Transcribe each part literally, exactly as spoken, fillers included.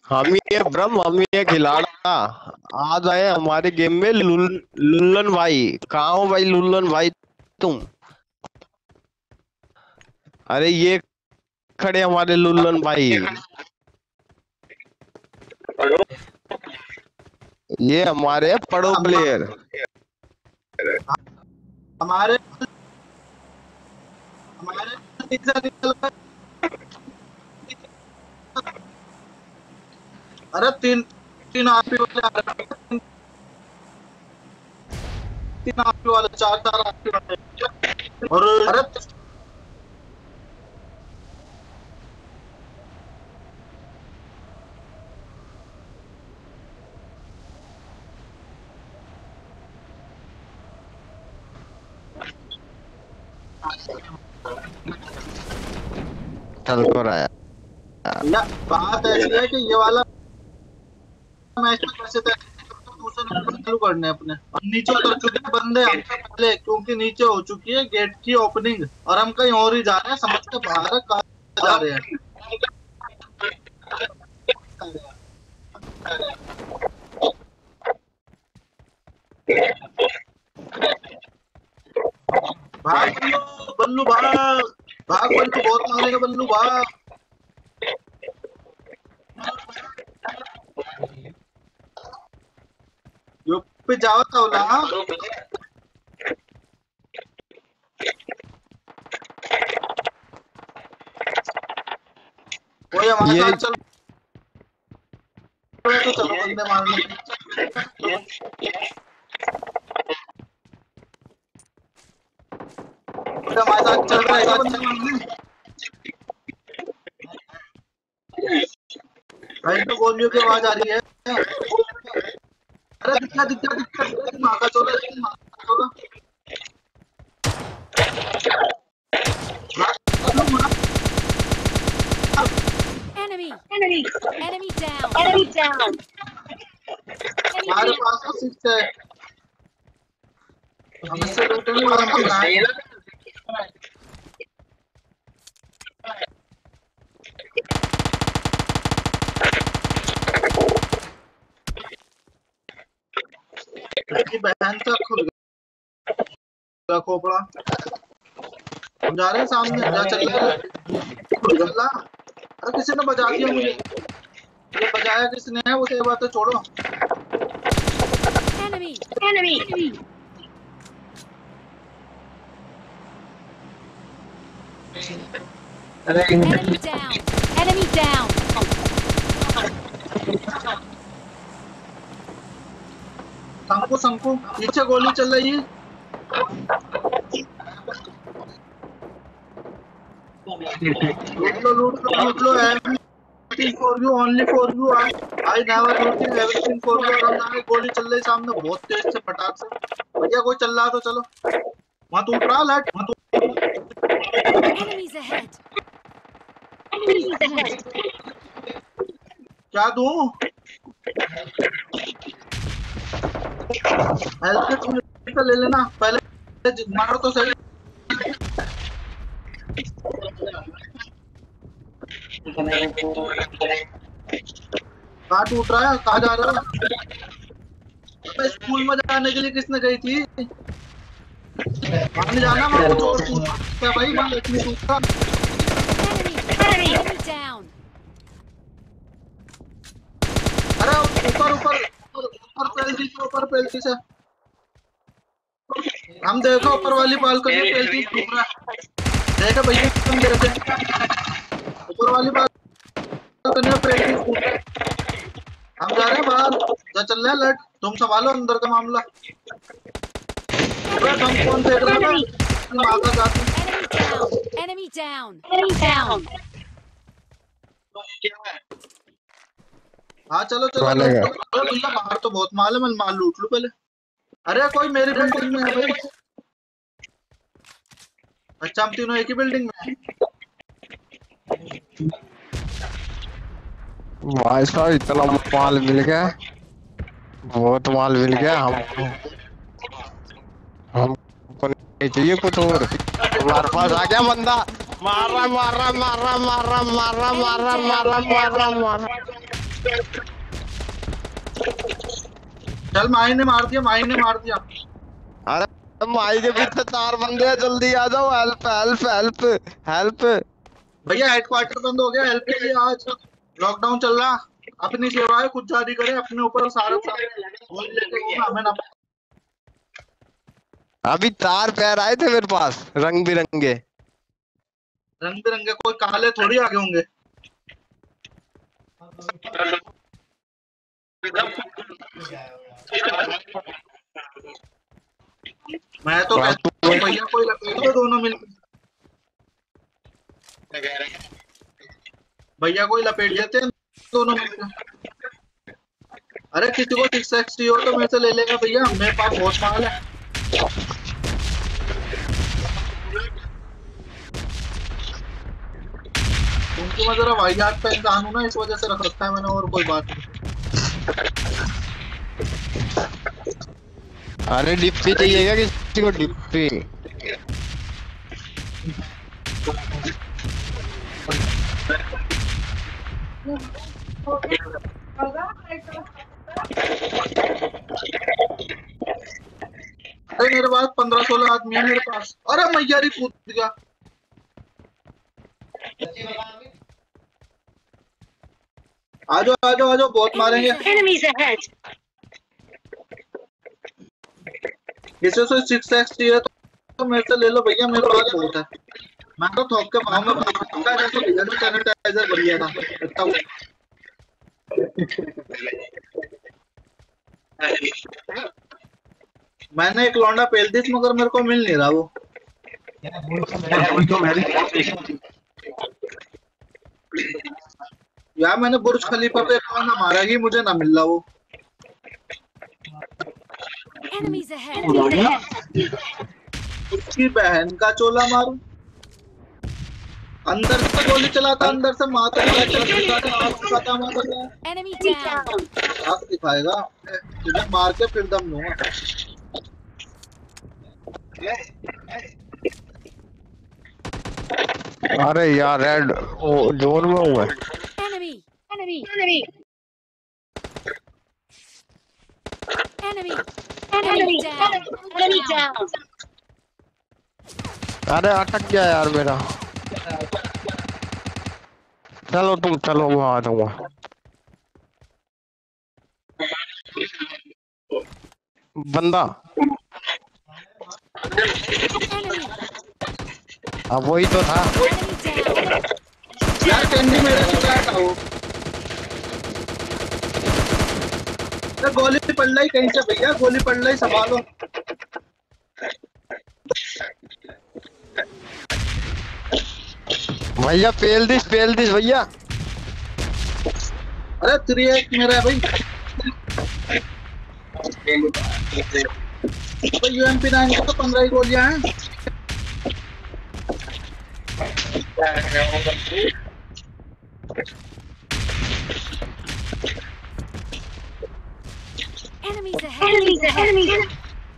हम ये ब्रह्म, हम ये खिलाड़ा। आज आए हमारे गेम में लुल, लुल्लन भाई। कहाँ हो भाई लुल्लन भाई तुम? अरे ये खड़े हमारे लुल्लन भाई। ये हमारे पड़ो प्लेयर। हमारे हमारे निकल कर। अरे तीन तीन आरपी वाले आ रहे हैं, तीन तीन आरपी वाले, चार चार आरपी वाले। और अरे चल को रहा है। या बात ऐसी है कि ये वाला मैच में कैसे दूसरे नंबर चालू करने अपने, और नीचे उतर चुके हैं बंदे हमसे पहले, क्योंकि नीचे हो चुकी है गेट की ओपनिंग और हम कहीं और ही जा रहे हैं, समझ के बाहर कहाँ जा रहे हैं। भाग बल्लू, बल्लू भाग भाग, बल्लू बहुत मारेगा, बल्लू भाग। यूपी जाओ तौला। कोई हमारे ये साथ चल तो चलो बंदे मारने। हमारे साथ चल रहा है बंदे मारने। भाई तो गोलियों की आवाज आ रही है। अरे दिखा दिखा दिखा, माँ का चोला, माँ का चोला। Enemy! Enemy! Enemy down! Enemy down. हमारे पास तो सिक्स है, हम इससे लूटेंगे और हम बनाएंगे। इसकी बहन तक खुल गया खोपड़ा। हम जा रहे हैं सामने, जा चल रहा है। चला, अरे किसी ने बजा दिया मुझे। ये बजाया किसने है, उसे बातें छोड़ो। Enemy! Enemy. Enemy down! Enemy down! शंकु शंकु पीछे गोली चल रही है। लूट लो लूट लो लूट लो, everything for you, only for you, I I never looting everything for you. और हमारे गोली चल रही सामने बहुत तेज से, फटाक से। भैया कोई चल रहा तो चलो, वहां टूट रहा लाइट, वहां Enemies ahead! Enemies ahead. क्या दूं? हेल्थ किट तो ले लेना, पहले मारो तो सही। कहाँ टूट रहा है, कहाँ जा रहा है? अबे स्कूल में जाने के लिए किसने गई थी? वहाँ नहीं जाना, वहाँ कुछ और टूटा भाई, वहाँ लक्ष्मी टूटा। Enemy! Enemy down! अरे ऊपर ऊपर ऊपर पेल्टी से, ऊपर पेल्टी से हम देखो, ऊपर वाली बालकनी में पेल्टी टूट रहा है। देखो भैया तुम देखते, ऊपर वाली बालकनी में पेल्टी टूट रहा है। हम जा रहे हैं बाहर, जा चल रहे हैं लट, तुम संभालो अंदर का मामला। अरे हम कौन देख रहे हैं? माँ का जाती। Enemy down! Enemy down. हाँ चलो चलो चलो। अरे भैया बाहर तो बहुत माल है, मैं माल लूट लूं पहले। अरे कोई मेरी बिल्डिंग में है भाई। अच्छा हम तीनों एक ही बिल्डिंग में हैं। भाई साहब इतना माल मिल गया, बहुत माल मिल गया। हम हमको नहीं चाहिए कुछ और। हमारे पास आ गया बंदा, मार रहा मार रहा मार रहा मार रहा मार रहा मार रहा मार रहा मार रहा मार रहा। चल माही ने मार दिया, माही ने मार दिया। अरे माई के पीछे चार बंदे हैं, जल्दी आ जाओ। Help help help help. भैया हेडक्वार्टर बंद हो गया, हेल्प के लिए आज लॉकडाउन चल रहा। अपनी सेवाएं खुद जारी करे, अपने ऊपर सारा बोझ लेके घूमना हमें ना। अभी चार पैर आए थे मेरे पास, रंग बिरंगे। रंग बिरंगे कोई काले थोड़ी आगे होंगे। मैं तो कहता हूँ भैया कोई लपेट दो दोनों मिलकर। भैया कोई लपेट देते हैं दोनों मिलकर। अरे किसी को सिक्स एक्स हो तो मेरे से ले लेगा भैया, मेरे पास बहुत माल है। क्योंकि मैं जरा वाहियात पे इंसान हूं ना, इस वजह से रख रखा है मैंने, और कोई बात नहीं। अरे डिप्पी चाहिए क्या किसी को? डिप्पी अरे मेरे पास पंद्रह सोलह आदमी है मेरे पास। अरे मैया री कूद गया। आजो आजो आजो, बहुत मारेंगे। Enemies ahead. किसी से सिक्स एक्स चाहिए तो मेरे से ले लो भैया, मेरे पास बहुत है। मैं तो थोक के भाव में भागूंगा, जैसे भैया ने सैनिटाइजर भर लिया था इतना वो। मैंने एक लौंडा पेल दी मगर मेरे को मिल नहीं रहा वो। यार मैंने बुर्ज खलीफा पे एक लौंडा मारा ही, मुझे ना मिल रहा वो। Enemies ahead. उसकी बहन का चोला मारू। अंदर से गोली चलाता, अंदर से माता Enemy down. आग दिखाएगा तुझे, मार के फिर दम लूंगा। अरे यार रेड ओ जोन में हुआ है। Enemy. Enemy. Enemy. Enemy. Enemy. Enemy down. Enemy down. अरे अटक गया यार मेरा। चलो तुम चलो, वो आ जाऊंगा। बंदा Enemy. अब वही तो था। Enemy down. यार कैंडी मेरे से क्या था वो? अरे गोली पड़ रही कहीं से भैया, गोली पड़ रही, संभालो। भैया पेल दिस पेल दिस भैया। अरे थ्री एक मेरा है भाई। तो यूएमपी नाइन की तो पंद्रह ही गोलियां हैं। Enemies ahead. Enemies ahead. Enemies.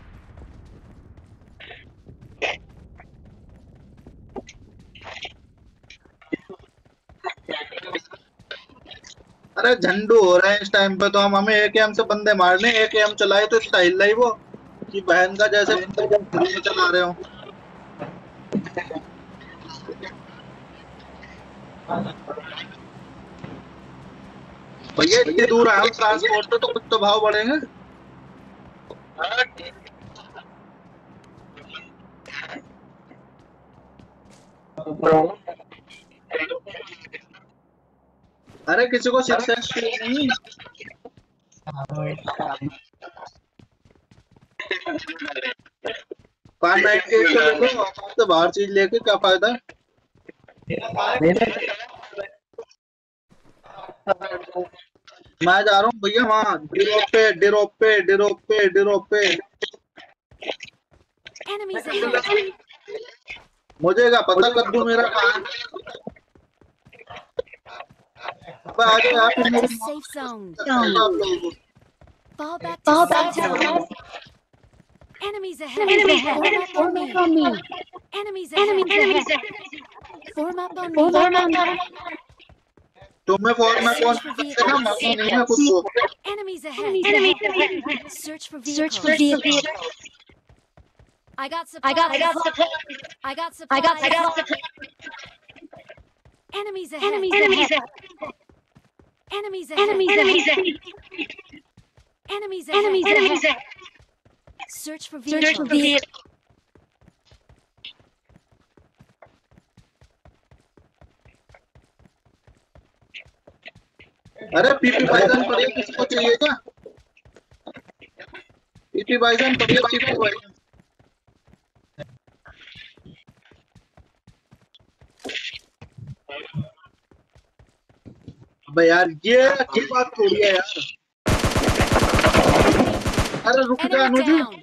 अरे झंडू हो रहे हैं इस टाइम पे तो हम, हमें एक एम से बंदे मारने, एक एम चलाए तो स्टाइल लाई वो कि बहन का जैसे बंदे चला रहे हो। भैया इतनी दूर है हम ट्रांसपोर्ट पे, तो कुछ तो भाव बढ़ेंगे। अरे किसी को सिक्स एक्स नहीं। पाँच नाइन के एक ले लो, तो बाहर चीज लेके क्या फायदा। मैं जा रहा हूँ भैया वहाँ डिरोप पे डिरोप पे डिरोप पे डिरोप पे। Enemies ahead. मुझे क्या पता कद्दू मेरा कहाँ है। अब आ जाओ आप To मेरे safe zone. आप लोगों को। Fall back Fall to back safe to zone. zone. Enemies ahead. Enemies ahead. Form up on me. On me. Enemies ahead. Enemies ahead. Form up on me. Form up. तुम्हें phone में phone Search for ना मरना vehicles. नहीं है खुद को। Enemies ahead. Enemies ahead. Search for Search for vehicles. vehicles. I got I got, I supplies. got supplies. I got I got, I supplies. got supplies. Enemies ahead. Enemies ahead. Enemies ahead. Enemies ahead. Enemies Enemies ahead. ahead. Search for Search for vehicles. vehicles. अरे PP Bizon पड़ी है, किसी को चाहिए क्या? PP Bizon पड़ी है, PP बाइजन। अबे यार ये अच्छी बात थोड़ी है यार। अरे रुक जा Enemy अनुजी। down.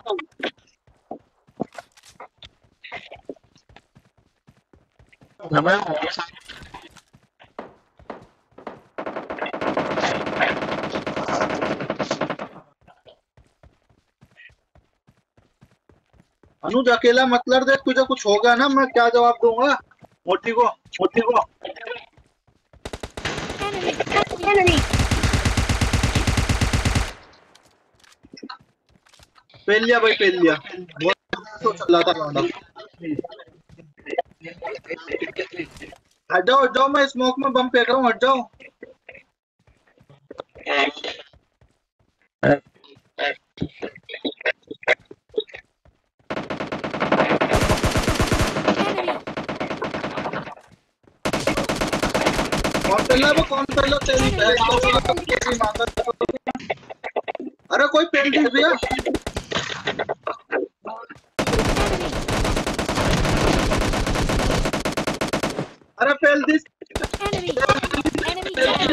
अनुज अकेला मत लड़, देख तुझे कुछ होगा ना मैं क्या जवाब दूंगा मोटी को, मोटी को। Enemy. Enemy. पेल लिया भाई, पेल लिया। बहुत तो चल रहा था राउंड। हट जाओ, हट जाओ, मैं स्मोक में बम फेंक रहा हूँ, हट जाओ। Enemy. कौन पेल रहा है वो, कौन पेल रहा है? तेरी बहन का चला तो तेरी माँ का। अरे कोई पेल दे दिया। अरे पेल दिस। Enemy. Enemy down.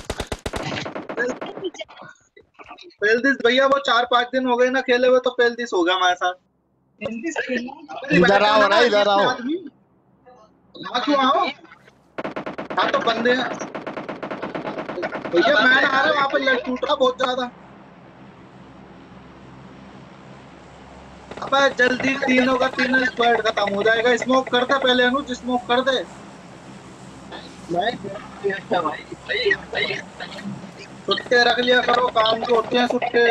पेल दिस भैया, वो चार पांच दिन हो गए ना खेले हुए, तो पेल दिस हो गया हमारे साथ। इधर आओ ना, इधर आओ। हाँ क्यों आओ? हाँ तो बंदे हैं भैया, मैं ना आ रहा वहाँ पे लड़ टूट रहा बहुत ज्यादा। अबे जल्दी तीनों का तीनों स्क्वाड खत्म हो जाएगा। स्मोक कर दे पहले अनुज, स्मोक कर दे। सुट्टे रख लिया करो, काम के होते हैं सुट्टे।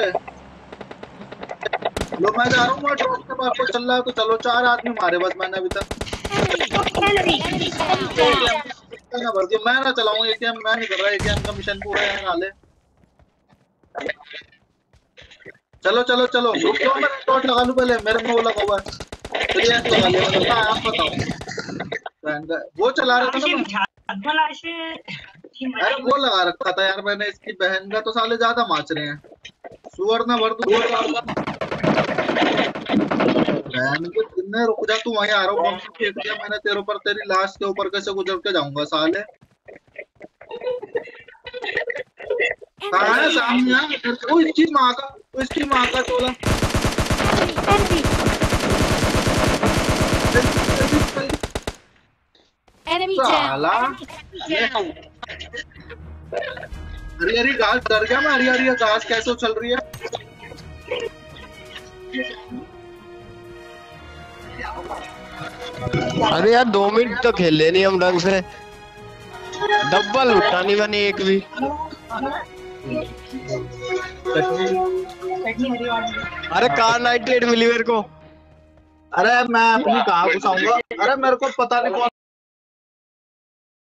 लो मैं जा रहा हूँ, मैं ड्रॉप के पास को चल रहा है तो चलो। चार आदमी मारे बस मैंने अभी तक। Enemy. Enemy down. ना भर दिया, मैं ना चलाऊँ एटीएम, मैं नहीं कर रहा एटीएम का मिशन पूरा है नाले। चलो चलो चलो, रुक जाओ, मैं डॉट लगा लूं पहले, मेरे में वो लगा हुआ है। चलिए लगा लिया मैंने। हाँ आप बताओ। बहन का वो चला रहा था ना मैं। अरे वो लगा रखा था यार मैंने, इसकी बहन का तो साले ज्यादा माच रहे हैं। सुअर ना भर दूं बहन के कितने। रुक जा तू, वहीं आ रहा हूँ। बम फेंक दिया मैंने तेरे ऊपर, तेरी लाश के ऊपर कैसे गुजर के जाऊंगा साले। कहाँ है? सामने है। वो इसकी माँ का, वो इसकी माँ का टोला। Enemy down. साला हरी हरी घास, डर गया मैं। हरी हरी घास कैसे उछल रही है। अरे यार दो मिनट तो खेले नहीं हम ढंग से। डब्बल उठा नहीं बनी एक भी। अरे कार नाइनटी एट मिली मेरे को। अरे मैं अपनी कहाँ घुसाऊंगा। अरे मेरे को पता नहीं कौन